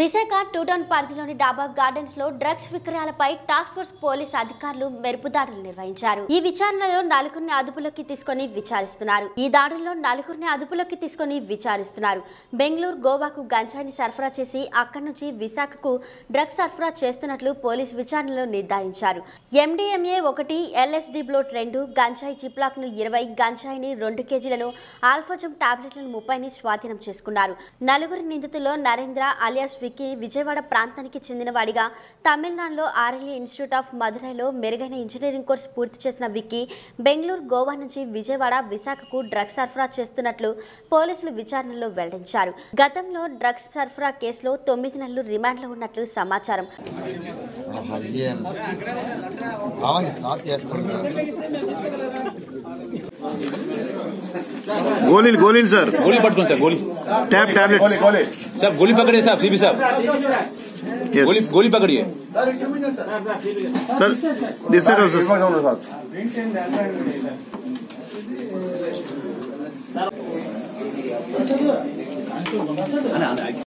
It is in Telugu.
విశాఖ టూటౌన్ పరిధిలోని డాబా గార్డెన్స్ లో డ్రగ్స్ విక్రయాలపై టాస్క్ ఫోర్స్ పోలీస్ అధికారులు మెరుపు దాడులు నిర్వహించారు. ఈ విచారణలో నలుగురిని అదుపులోకి తీసుకుని విచారిస్తున్నారు. బెంగళూరు, గోవాకు గంజాయిని సరఫరా చేసి అక్కడి నుంచి విశాఖకు డ్రగ్స్ సరఫరా చేస్తున్నట్లు పోలీస్ విచారణలో నిర్ధారించారు. MDMA 1, LSD బ్లోట్ 2, గంజాయి జిప్లాక్ ను 20, గంజాయిని 2 కేజీలను, ఆల్ఫాజమ్ టాబ్లెట్లను 30ని స్వాధీనం చేసుకున్నారు. నలుగురి నిందితుల్లో నరేంద్ర అలియాస్ విక్కీ విజయవాడ ప్రాంతానికి చెందినవాడిగా, తమిళనాడులో RLA ఇన్స్టిట్యూట్ ఆఫ్ మదురైలో మెరుగైన ఇంజనీరింగ్ కోర్సు పూర్తి చేసిన విక్కీ బెంగళూరు, గోవా నుంచి విజయవాడ, విశాఖకు డ్రగ్స్ సరఫరా చేస్తున్నట్లు పోలీసులు విచారణలో వెల్లడించారు. గతంలో డ్రగ్స్ సరఫరా కేసులో 9 నెలలు రిమాండ్లో ఉన్నట్లు సమాచారం. गोली सर गोली पटकन सर गोली टैबलेट्स सर गोली पकड़िए साहब सीपी साहब गोली पकड़िए सर दिस साइड आल्सो